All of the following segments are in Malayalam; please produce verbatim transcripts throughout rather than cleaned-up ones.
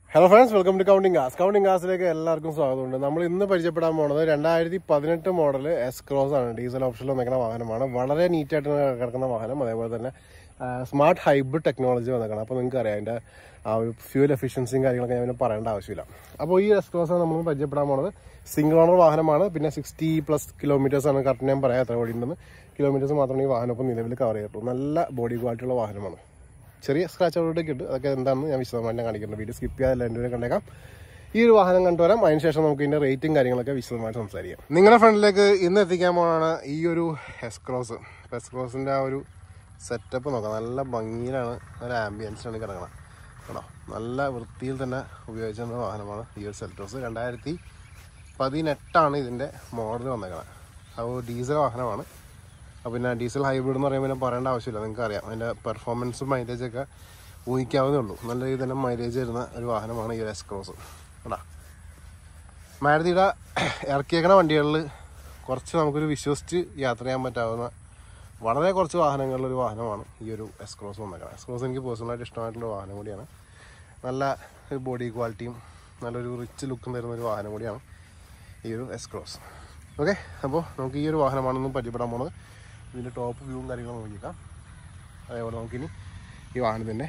Hello friends, welcome to Counting Cars. Counting Cars is എല്ലാവർക്കും സ്വാഗതമുണ്ട്. നമ്മൾ ഇന്ന് പരിചയപ്പെടാൻ പോകുന്നത് രണ്ടായിരത്തി പതിനെട്ട് മോഡൽ എസ് ക്രോസ് ആണ്. ഡീസൽ ഓപ്ഷനിൽ നിൽക്കുന്ന വാഹനമാണ്. വളരെ നീറ്റായിട്ട് കിടക്കുന്ന വാഹനം. അതേപോലെ തന്നെ സ്മാർട്ട് ഹൈബ്രിഡ് ടെക്നോളജി വന്നേക്കണം. അപ്പോൾ നിങ്ങൾക്ക് അറിയാം അതിൻ്റെ ആ ഒരു ഫ്യൂൽ എഫിഷ്യൻസിയും കാര്യങ്ങളൊക്കെ ഞാൻ പറയേണ്ട ആവശ്യമില്ല. അപ്പോൾ ഈ എസ് ക്രോസ് നമ്മൾ പരിചയപ്പെടാൻ പോകുന്നത് സിംഗിൾ ഓണർ വാഹനമാണ്. പിന്നെ സിക്സ്റ്റി പ്ലസ് കിലോമീറ്റേഴ്സ് ആണ് കറക്റ്റ് ഞാൻ പറയാം എത്ര ഓടിയിട്ടുണ്ടെന്ന്. കിലോമീറ്റേഴ്സ് മാത്രമേ ഈ വാഹനം ഇപ്പോൾ നിലവിൽ കവർ ചെയ്തിട്ടുള്ളൂ. നല്ല ബോഡി ക്വാളിറ്റിയുള്ള വാഹനമാണ്. ചെറിയ സ്ക്രാച്ച് ഔട്ടൊക്കെ ഉണ്ട്. അതൊക്കെ എന്താണെന്ന് ഞാൻ വിശദമായിട്ട് കാണിക്കുന്നത്. വീഡിയോ സ്കിപ്പ് ചെയ്യാതെ എല്ലാവരും കണ്ടേക്കാം. ഈ ഒരു വാഹനം കണ്ടുവരാം. അതിനുശേഷം നമുക്ക് ഇതിൻ്റെ റേറ്റും കാര്യങ്ങളൊക്കെ വിശദമായിട്ട് സംസാരിക്കാം. നിങ്ങളുടെ ഫ്രണ്ടിലേക്ക് ഇന്ന് എത്തിക്കാൻ പോകുന്നതാണ് ഈ ഒരു എസ് ക്രോസ്. എസ് ക്രോസിൻ്റെ ആ ഒരു സെറ്റപ്പ് നോക്കാം. നല്ല ഭംഗിയിലാണ്, നല്ല ആംബിയൻസിലാണ് കിടക്കണം കേട്ടോ. നല്ല വൃത്തിയിൽ തന്നെ ഉപയോഗിച്ചിരുന്ന വാഹനമാണ് ഈ ഒരു സെൽറ്റോസ്. രണ്ടായിരത്തി പതിനെട്ടാണ് ഇതിൻ്റെ മോഡൽ വന്നേക്കുന്നത്. അത് ഡീസൽ വാഹനമാണ്. അപ്പോൾ പിന്നെ ഡീസൽ ഹൈബ്രിഡ് എന്ന് പറയുമ്പോൾ പിന്നെ പറയേണ്ട ആവശ്യമില്ല. നിങ്ങൾക്ക് അറിയാം അതിൻ്റെ പെർഫോമൻസും മൈലേജൊക്കെ ഊഹിക്കാവുന്നേ ഉള്ളൂ. നല്ല രീതിയിൽ തന്നെ മൈലേജ് വരുന്ന ഒരു വാഹനമാണ് ഈ ഒരു എസ് ക്രോസ് കേട്ടോ. മാരുതിയുടെ ഇറക്കിയേക്കണ വണ്ടികളിൽ കുറച്ച് നമുക്കൊരു വിശ്വസിച്ച് യാത്ര ചെയ്യാൻ പറ്റാവുന്ന വളരെ കുറച്ച് വാഹനങ്ങളിലൊരു വാഹനമാണ് ഈ ഒരു എസ് ക്രോസ് വന്നേക്കുന്നത്. എസ് ക്രോസ് എനിക്ക് പേഴ്സണലായിട്ട് ഇഷ്ടമായിട്ടുള്ള വാഹനം കൂടിയാണ്. നല്ല ഒരു ബോഡി ക്വാളിറ്റിയും നല്ലൊരു റിച്ച് ലുക്കും തരുന്ന ഒരു വാഹനം കൂടിയാണ് ഈ ഒരു എസ് ക്രോസ്. ഓക്കെ, അപ്പോൾ നമുക്ക് ഈ ഒരു വാഹനമാണെന്നും പരിചയപ്പെടാൻ പോകുന്നത്. ഇതിൻ്റെ ടോപ്പ് വ്യൂവും കാര്യങ്ങളും നോക്കിക്കാം. അതേപോലെ നമുക്കിനി ഈ വാഹനത്തിൻ്റെ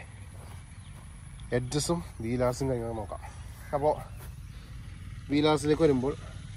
എഡ്ജസും വീലാർസും കാര്യങ്ങളും നോക്കാം. അപ്പോൾ വീലാർസിലേക്ക് വരുമ്പോൾ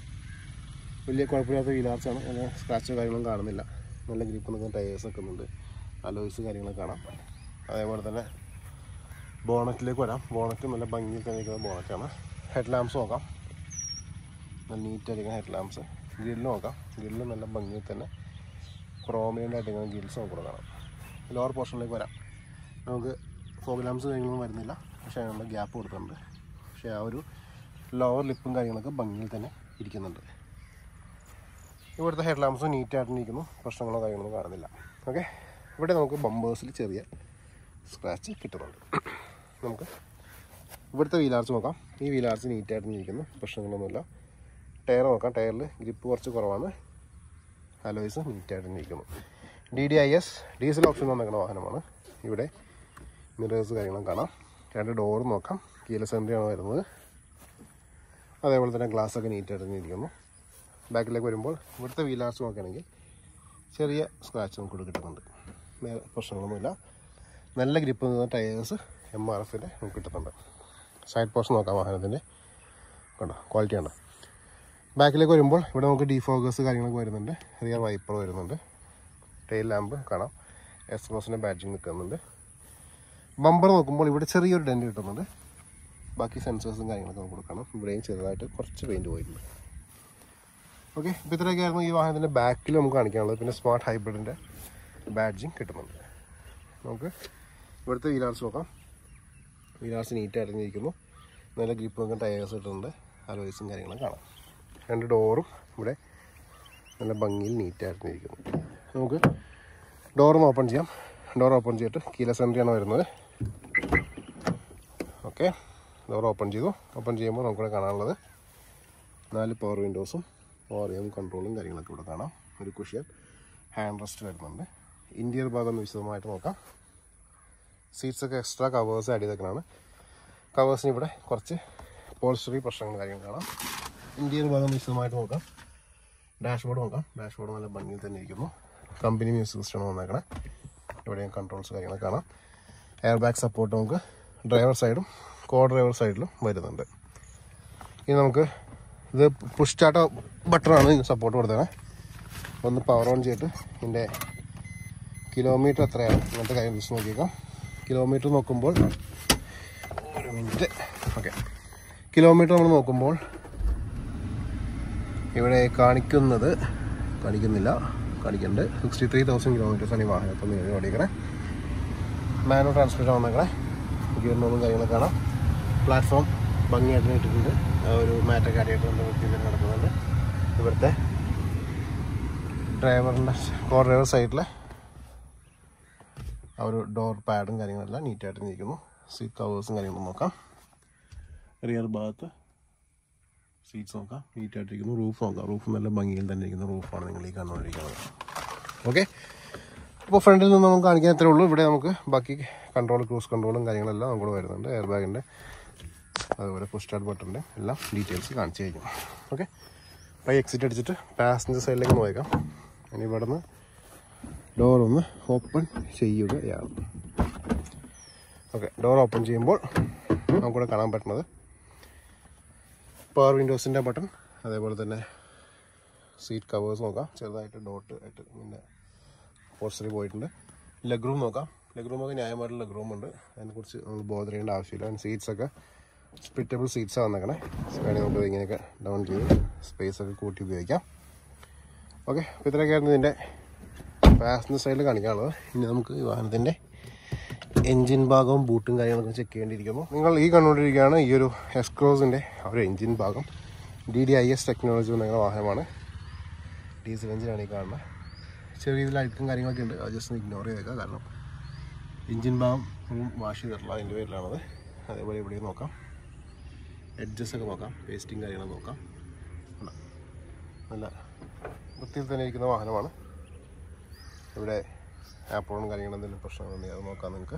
വലിയ കുഴപ്പമില്ലാത്ത വീലാർസാണ്. അങ്ങനെ സ്ക്രാച്ചോ കാര്യങ്ങളും കാണുന്നില്ല. നല്ല ഗ്രിപ്പ് നിൽക്കുന്ന ടയേഴ്സ് നിൽക്കുന്നുണ്ട്. അലോയ്സ് കാര്യങ്ങളൊക്കെ കാണാം. അതേപോലെ തന്നെ ബോണറ്റിലേക്ക് വരാം. ബോണറ്റ് നല്ല ഭംഗിയിൽ തന്നെ നിൽക്കുന്ന ബോണറ്റാണ്. ഹെഡ് ലാംപ്സ് നോക്കാം. നല്ല നീറ്റായിരിക്കുന്ന ഹെഡ് ലാംപ്സ്. ഗ്രില്ല് നോക്കാം. ഗ്രില്ല് നല്ല ഭംഗിയിൽ തന്നെ ക്രോമിയൻ്റെ ആയിട്ട് ഇങ്ങനെ ഗ്രിൽസ് നമുക്ക് കാണാം. ലോവർ പോർഷനിലേക്ക് വരാം. നമുക്ക് ഫോഗ് ലാംപ്സ് കാര്യങ്ങളൊന്നും വരുന്നില്ല. പക്ഷേ അതിനുള്ള ഗ്യാപ്പ് കൊടുക്കുന്നുണ്ട്. പക്ഷേ ആ ഒരു ലോവർ ലിപ്പും കാര്യങ്ങളൊക്കെ ഭംഗിയിൽ തന്നെ ഇരിക്കുന്നുണ്ട്. ഇവിടുത്തെ ഹെഡ് ലാംപ്സ് നീറ്റായിട്ട് ഇരിക്കുന്നു. പ്രശ്നങ്ങളോ കാര്യങ്ങളൊന്നും കാണുന്നില്ല. ഓക്കെ, ഇവിടെ നമുക്ക് ബമ്പേഴ്സിൽ ചെറിയ സ്ക്രാച്ച് കിട്ടുന്നുണ്ട്. നമുക്ക് ഇവിടുത്തെ വീലാർച്ച് നോക്കാം. ഈ വീലാർച്ച് നീറ്റായിട്ട് ഇരിക്കുന്നു. പ്രശ്നങ്ങളൊന്നുമില്ല. ടയർ നോക്കാം. ടയറിൽ ഗ്രിപ്പ് കുറച്ച് കുറവാണ്. അലോയ്സ് നീറ്റായിട്ട് ഇരിക്കുന്നു. D D I S diesel option വന്നിരിക്കുന്ന വാഹനമാണ്. ഇവിടെ മിറേഴ്സ് കാര്യങ്ങളും കാണാം. രണ്ട് ഡോറ് നോക്കാം. കീലെസ് എൻട്രിയാണ് വരുന്നത്. അതേപോലെ തന്നെ ഗ്ലാസ്സൊക്കെ നീറ്റായിട്ട് ഇരിക്കുന്നു. ബാക്കിലേക്ക് വരുമ്പോൾ ഇവിടുത്തെ വീലാർച്ച് നോക്കുകയാണെങ്കിൽ ചെറിയ സ്ക്രാച്ച് നമുക്ക് കിട്ടുന്നുണ്ട്. വേറെ പ്രശ്നങ്ങളൊന്നുമില്ല. നല്ല ഗ്രിപ്പ് നിൽക്കുന്ന ടയേഴ്സ് എം ആർ എഫിൻ്റെ നമുക്ക് കിട്ടുന്നുണ്ട്. സൈഡ് പോർഷൻ നോക്കാം വാഹനത്തിൻ്റെ. കണ്ടോ, ക്വാളിറ്റി ആണ്. ബാക്കിലേക്ക് വരുമ്പോൾ ഇവിടെ നമുക്ക് ഡീഫോഗേഴ്സ് കാര്യങ്ങളൊക്കെ വരുന്നുണ്ട്. റിയർ വൈപ്പർ വരുന്നുണ്ട്. ടെയിൽ ലാമ്പ് കാണാം. എസ് ക്രോസിൻ്റെ ബാഡ്ജിങ് നിൽക്കുന്നുണ്ട്. ബമ്പർ നോക്കുമ്പോൾ ഇവിടെ ചെറിയൊരു ഡെൻറ്റ് കിട്ടുന്നുണ്ട്. ബാക്കി സെൻസേഴ്സും കാര്യങ്ങളൊക്കെ നമുക്ക് കൊടുക്കണം. ഇവിടെയും ചെറുതായിട്ട് കുറച്ച് പെയിൻറ്റ് പോയിട്ടുണ്ട്. ഓക്കെ, ഇപ്പോൾ ഇത്രയൊക്കെയായിരുന്നു ഈ വാഹനത്തിൻ്റെ ബാക്കിൽ നമുക്ക് കാണിക്കാനുള്ളത്. പിന്നെ സ്മാർട്ട് ഹൈബ്രിഡിൻ്റെ ബാഡ്ജിങ് കിട്ടുന്നുണ്ട്. നമുക്ക് ഇവിടുത്തെ വീലാർസ് നോക്കാം. വീലാർസ് നീറ്റ് അടങ്ങിയിരിക്കുന്നു. നല്ല ഗ്രിപ്പ് നോക്കാൻ ടയേഴ്സ് കിട്ടുന്നുണ്ട്. അലോയ്സും കാര്യങ്ങളും കാണാം. രണ്ട് ഡോറും ഇവിടെ നല്ല ഭംഗിയിൽ നീറ്റായിട്ടിരിക്കുന്നു. നമുക്ക് ഡോറും ഓപ്പൺ ചെയ്യാം. ഡോർ ഓപ്പൺ ചെയ്തിട്ട് കീലെസ് എൻട്രിയാണ് വരുന്നത്. ഓക്കെ, ഡോർ ഓപ്പൺ ചെയ്തു. ഓപ്പൺ ചെയ്യുമ്പോൾ നമുക്കിവിടെ കാണാനുള്ളത് നാല് പവർ വിൻഡോസും ഓറിയം കൺട്രോളും കാര്യങ്ങളൊക്കെ ഇവിടെ കാണാം. ഒരു കുഷ്യൻ ഹാൻഡ് റെസ്റ്റ് വരുന്നുണ്ട്. ഇൻറ്റീരിയർ ഭാഗം ഒന്ന് വിശദമായിട്ട് നോക്കാം. സീറ്റ്സൊക്കെ എക്സ്ട്രാ കവേഴ്സ് ആഡ് ചെയ്തേക്കാണ്. കവേഴ്സിന് ഇവിടെ കുറച്ച് പോൾസ്റ്ററി പ്രശ്നങ്ങൾ കാര്യങ്ങൾ കാണാം. ഇൻറ്റീരിയർ ഭാഗം വിശദമായിട്ട് നോക്കാം. ഡാഷ്ബോർഡ് നോക്കാം. ഡാഷ്ബോർഡ് നല്ല ഭംഗിയിൽ തന്നെ ഇരിക്കുന്നു. കമ്പനി മ്യൂസിക് സിസ്റ്റമാണ് വന്നേക്കണേ. ഇവിടെയും കൺട്രോൾസ് കാര്യങ്ങളൊക്കെ കാണാം. എയർ ബാഗ് സപ്പോർട്ട് നമുക്ക് ഡ്രൈവർ സൈഡും കോ ഡ്രൈവർ സൈഡിലും വരുന്നുണ്ട്. ഇനി നമുക്ക് ഇത് പുഷ് സ്റ്റാർട്ട് ബട്ടണാണ് ഇതിന് സപ്പോർട്ട് കൊടുത്തത്. ഒന്ന് പവർ ഓൺ ചെയ്തിട്ട് ഇതിൻ്റെ കിലോമീറ്റർ എത്രയാണ് അങ്ങനത്തെ കാര്യം വിളിച്ച് നോക്കിയേക്കാം. കിലോമീറ്റർ നോക്കുമ്പോൾ ഒരു മിനിറ്റ്. ഓക്കെ, കിലോമീറ്റർ നമ്മൾ നോക്കുമ്പോൾ ഇവിടെ കാണിക്കുന്നത് കാണിക്കുന്നില്ല കാണിക്കുന്നുണ്ട് സിക്സ്റ്റി ത്രീ തൗസൻഡ് കിലോമീറ്റേഴ്സാണ് ഈ വാഹനം ഇപ്പം നിലവിൽ ഓടിക്കണേ. Manual transmission വന്നേക്കണേ. ഗിയറിനൊന്നും കാര്യങ്ങളൊക്കെ കാണാം. പ്ലാറ്റ്ഫോം ഭംഗിയായിട്ട് ഇട്ടിട്ടുണ്ട്. ഒരു മാറ്റൊക്കെ ആയിട്ട് നല്ല വൃത്തിയിൽ നടക്കുന്നുണ്ട്. ഇവിടുത്തെ ഡ്രൈവറിൻ്റെ കോ ഡ്രൈവർ സൈഡിലെ ആ ഒരു ഡോർ പാഡും കാര്യങ്ങളെല്ലാം നീറ്റായിട്ട് ഇരിക്കുന്നു. സീറ്റ് കവേഴ്സും കാര്യങ്ങളും നോക്കാം. റിയർ ഭാഗത്ത് സീറ്റ്സ് നോക്കാം. നീറ്റായിട്ടിരിക്കുന്നു. റൂഫ് നോക്കാം. റൂഫ് നല്ല ഭംഗിയിൽ തന്നെ ഇരിക്കുന്ന റൂഫാണ് നിങ്ങൾ ഈ കണ്ടുകൊണ്ടിരിക്കുന്നത്. ഓക്കെ, അപ്പോൾ ഫ്രണ്ടിൽ നിന്ന് നമുക്ക് കാണിക്കാൻ ഇത്രേ ഉള്ളൂ. ഇവിടെ നമുക്ക് ബാക്കി കൺട്രോൾ ക്രൂസ് കൺട്രോളും കാര്യങ്ങളെല്ലാം നമുക്ക് വരുന്നുണ്ട്. എയർ ബാഗിൻ്റെ അതുപോലെ പുഷ് സ്റ്റാർട്ട് ബട്ടണിൻ്റെ എല്ലാം ഡീറ്റെയിൽസ് കാണിച്ചു കഴിഞ്ഞു. ഓക്കെ, അപ്പോൾ എക്സിറ്റ് അടിച്ചിട്ട് പാസഞ്ചർ സൈഡിലേക്ക് നോക്കാം. ഇനി ഇവിടെ നിന്ന് ഡോർ ഒന്ന് ഓപ്പൺ ചെയ്യുകയാണ്. ഓക്കെ, ഡോർ ഓപ്പൺ ചെയ്യുമ്പോൾ നമുക്കിവിടെ കാണാൻ പറ്റുന്നത് പവർ വിൻഡോസിൻ്റെ ബട്ടൺ, അതേപോലെ തന്നെ സീറ്റ് കവേഴ്സ് നോക്കാം. ചെറുതായിട്ട് ഡോട്ട് ആയിട്ട് പിന്നെ പോസ്റ്ററി പോയിട്ടുണ്ട്. ലെഗ് റൂം നോക്കാം. ലെഗ് റൂമൊക്കെ ന്യായമായിട്ടുള്ള ലെഗ് റൂം ഉണ്ട്, അതിനെക്കുറിച്ച് നമ്മൾ ബോധർ ചെയ്യേണ്ട ആവശ്യമില്ല. സീറ്റ്സൊക്കെ സ്പ്ലിറ്റബിൾ സീറ്റ്സാണ് വന്നേക്കണേ. വേണമെങ്കിൽ നമുക്ക് ഇങ്ങനെയൊക്കെ ഡൗൺ ചെയ്ത് സ്പേസൊക്കെ കൂട്ടി ഉപയോഗിക്കാം. ഓക്കെ, അപ്പോൾ ഇത്രയൊക്കെയായിരുന്നു ഇതിൻ്റെ പാസഞ്ചർ സൈഡിൽ കാണിക്കാനുള്ളത്. ഇനി നമുക്ക് ഈ വാഹനത്തിൻ്റെ എൻജിൻ ഭാഗവും ബൂട്ടും കാര്യങ്ങളൊക്കെ ചെക്ക് ചെയ്യേണ്ടിയിരിക്കുന്നു. നിങ്ങൾ ഈ കണ്ടുകൊണ്ടിരിക്കുകയാണ് ഈ ഒരു എസ് ക്രോസിൻ്റെ ഒരു എൻജിൻ ഭാഗം. D D I S technology വന്ന വാഹനമാണ്. ഡീസൽ എഞ്ചിനാണ് ഈ കാണുന്നത്. ചെറിയ രീതിയിൽ അഴുക്കും കാര്യങ്ങളൊക്കെ ഉണ്ട്, അത് ജസ്റ്റ് ഇഗ്നോർ ചെയ്തേക്കാം. കാരണം എൻജിൻ ഭാഗം വാഷ് ചെയ്തിട്ടുള്ള അതിൻ്റെ പേരിലാണത്. അതേപോലെ ഇവിടെ നോക്കാം, എഡ്ജസൊക്കെ നോക്കാം, പേസ്റ്റിങ് കാര്യങ്ങൾ നോക്കാം. നല്ല വൃത്തിയിൽ തന്നെ ഇരിക്കുന്ന വാഹനമാണ്. ഇവിടെ ആപ്പോളും കാര്യങ്ങളും എന്തെങ്കിലും പ്രശ്നങ്ങളുണ്ടെങ്കിൽ അത് നോക്കാം. നിങ്ങൾക്ക്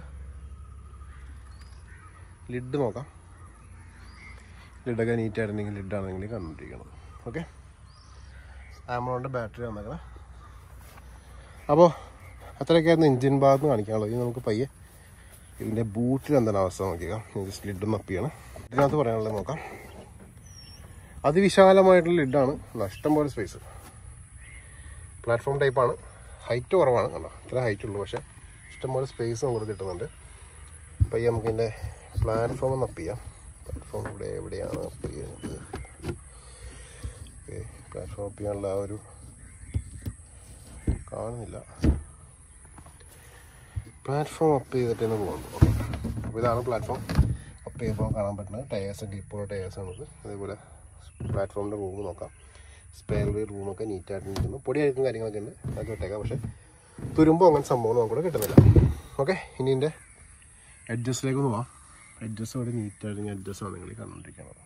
ലിഡ് നോക്കാം. ലിഡൊക്കെ നീറ്റായിട്ടുണ്ടെങ്കിൽ ലിഡാണെങ്കിൽ കണ്ടുകൊണ്ടിരിക്കണം. ഓക്കെ, ആമറോണിൻ്റെ ബാറ്ററി വന്നേക്കണം. അപ്പോൾ അത്രയൊക്കെയായിരുന്നു എൻജിൻ ഭാഗത്ത് കാണിക്കാനുള്ളത്. ഇനി നമുക്ക് പയ്യെ ഇതിൻ്റെ ബൂട്ടിൽ എന്താണ് അവസ്ഥ നോക്കിയേക്കാം. ജസ്റ്റ് ലിഡൊന്ന് അപ്പിയാണ്. ഇതിനകത്ത് പറയാനുള്ളത് നോക്കാം. അതിവിശാലമായിട്ടുള്ള ലിഡാണ്, ഇഷ്ടംപോലെ സ്പേസ്. പ്ലാറ്റ്ഫോം ടൈപ്പാണ്, ഹൈറ്റ് കുറവാണ്. കണ്ടോ, ഇത്ര ഹൈറ്റ് ഉള്ളൂ, പക്ഷേ ഇഷ്ടംപോലെ സ്പേസ് നമുക്ക് കിട്ടുന്നുണ്ട്. പയ്യെ നമുക്ക് ഇതിൻ്റെ പ്ലാറ്റ്ഫോം ഒന്ന് അപ്പ് ചെയ്യാം. പ്ലാറ്റ്ഫോം ഇവിടെ എവിടെയാണ് അപ്പ് ചെയ്യുന്നത്? ഓക്കെ, പ്ലാറ്റ്ഫോം അപ്പ് ചെയ്യാനുള്ള ആ ഒരു കാണുന്നില്ല. പ്ലാറ്റ്ഫോം അപ്പ് ചെയ്തിട്ട് തന്നെ പോകുന്നു. ഓക്കെ, അപ്പോൾ ഇതാണ് പ്ലാറ്റ്ഫോം അപ്പ് ചെയ്യുമ്പോൾ കാണാൻ പറ്റുന്നത്. ടയേഴ്സൊക്കെ ഇപ്പോൾ ടയേഴ്സാണത്. അതേപോലെ പ്ലാറ്റ്ഫോമിൻ്റെ റൂം നോക്കാം. സ്പെയർ വീൽ റൂമൊക്കെ നീറ്റായിട്ട് നിൽക്കുന്നു. പൊടി അഴുക്കും കാര്യങ്ങളൊക്കെ ഉണ്ട്, അതൊക്കെ ഇട്ടേക്കാം. പക്ഷേ തുരുമ്പോൾ അങ്ങനെ സംഭവം നമുക്കിവിടെ കിട്ടുന്നില്ല. ഓക്കെ, ഇനി ഇതിൻ്റെ എഡ്ജസ്റ്റിലേക്ക് ഒന്ന് പോവാം. എഡ്ജസ്റ്റ് ഇവിടെ നീറ്റായിട്ട് എഡ്ജസ്റ്റാണ് നിങ്ങൾ കണ്ടുകൊണ്ടിരിക്കുന്നത്.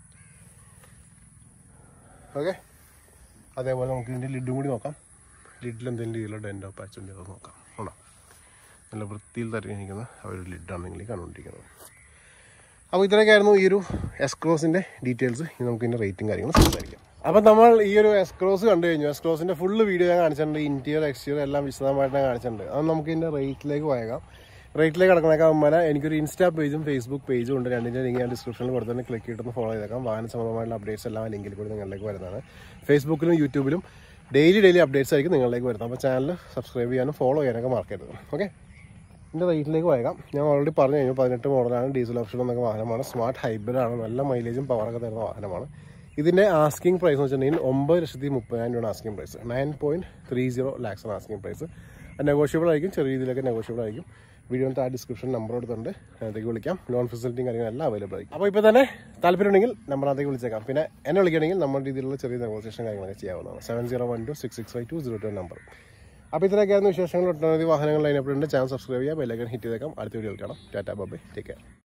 ഓക്കെ, അതേപോലെ നമുക്ക് ഇതിൻ്റെ ലിഡും കൂടി നോക്കാം. ലിഡിൽ എന്തെങ്കിലും രീതിയിലുള്ള ഡെൻറ്റോ പാച്ച് ഉണ്ടെങ്കിൽ അത് നോക്കാം. ഉണ്ടോ, നല്ല വൃത്തിയിൽ തരഞ്ഞിരിക്കുന്ന ആ ഒരു ലിഡാണ് നിങ്ങൾ കണ്ടുകൊണ്ടിരിക്കുന്നത്. അപ്പോൾ ഇത്രയൊക്കെയായിരുന്നു ഈ ഒരു എസ് ക്രോസിൻ്റെ ഡീറ്റെയിൽസ്. ഇനി നമുക്ക് ഇതിൻ്റെ റേറ്റും കാര്യങ്ങളും സംസാരിക്കാം. അപ്പം നമ്മൾ ഈ ഒരു എസ് ക്രോസ് കണ്ടു കഴിഞ്ഞു. എസ് ക്രോസിൻ്റെ ഫുള്ള് വീഡിയോ ഞാൻ കാണിച്ചിട്ടുണ്ട്. ഇൻറ്റീരിയർ എക്സ്റ്റീരിയർ എല്ലാം വിശദമായിട്ട് ഞാൻ കാണിച്ചിട്ടുണ്ട്. അത് നമുക്ക് ഇതിൻ്റെ റേറ്റിലേക്ക് പോയേക്കാം. റേറ്റിലേക്ക് കിടക്കണേക്കാൻ മുമ്പേ എനിക്കൊരു ഇൻസ്റ്റാ പേജും ഫേസ്ബുക്ക് പേജും ഉണ്ട്. രണ്ടിൻ്റെ ലിങ്ക് ഞാൻ ഡിസ്ക്രിപ്ഷനിൽ കൊടുത്തിട്ട് ക്ലിക്ക് ചെയ്തിട്ടൊന്ന് ഫോളോ ചെയ്തേക്കാം. വാഹന സംബന്ധമായിട്ടുള്ള അപ്ഡേറ്റ്സ് എല്ലാം ലിങ്കിൽ കൂടി നിങ്ങളിലേക്ക് വരുന്നതാണ്. ഫേസ്ബുക്കിലും യൂട്യൂബിലും ഡെയിലി ഡെയിലി അപ്ഡേറ്റ്സ് ആയിരിക്കും നിങ്ങളിലേക്ക് വരുന്നത്. അപ്പോൾ ചാനൽ സബ്സ്ക്രൈബ് ചെയ്യാനും ഫോളോ ചെയ്യാനൊക്കെ മറക്കരുത്. ഓക്കെ, ഇതിൻ്റെ റേറ്റിലേക്ക് പോയേക്കാം. ഞാൻ ഓൾറെഡി പറഞ്ഞു കഴിഞ്ഞു, പതിനെട്ട് മോഡലാണ്, ഡീസൽ ഓപ്ഷൻ എന്നൊക്കെ വാഹനമാണ്. സ്മാർട്ട് ഹൈബ്രിഡ് ആണ്, നല്ല മൈലേജും പവറൊക്കെ തരുന്ന വാഹനമാണ്. ഇതിൻ്റെ ആസ്കിംഗ് പ്രൈസ് എന്ന് വെച്ചിട്ടുണ്ടെങ്കിൽ ഒമ്പത് ലക്ഷത്തി മുപ്പതിനായിരം രൂപയാണ് asking price. Nine point three zero ലാക്സാണ് ആസ്കിംഗ് പ്രൈസ്. നെഗോഷ്യബിൾ ആയിരിക്കും, ചെറിയ രീതിയിലൊക്കെ നെഗോഷ്യബിൾ ആയിരിക്കും. വീഡിയോൻ്റെ ആ ഡിസ്ക്രിപ്ഷൻ നമ്പർ കൊടുത്തിട്ടുണ്ട്, അതിലേക്ക് വിളിക്കാം. ലോൺ ഫെസിലിറ്റിയും കാര്യങ്ങളെല്ലാം അവൈലബിൾ ആയിരിക്കും. അപ്പോൾ ഇപ്പോൾ തന്നെ താല്പര്യം ഉണ്ടെങ്കിൽ നമ്പറിനകത്തേക്ക് വിളിച്ചേക്കാം. പിന്നെ എന്നെ വിളിക്കണമെങ്കിൽ നമ്മുടെ രീതിയിലുള്ള ചെറിയ നെഗോസിയേഷൻ കാര്യങ്ങളൊക്കെ ചെയ്യാവുന്നതാണ്. Seven zero one two six six five two zero two number. അപ്പോൾ ഇത്രയൊക്കെയായിരുന്നു വിശേഷങ്ങൾ. ഒട്ടനവധി വാഹനങ്ങൾ ലൈനപ്പിലുണ്ട്. ചാനൽ സബ്സ്ക്രൈബ് ചെയ്യാം, ബെല്ലൈക്കൺ ഹിറ്റ് ചെയ്തേക്കാം. അടുത്ത വീഡിയോയിൽ കാണാം. Tata bye, take care.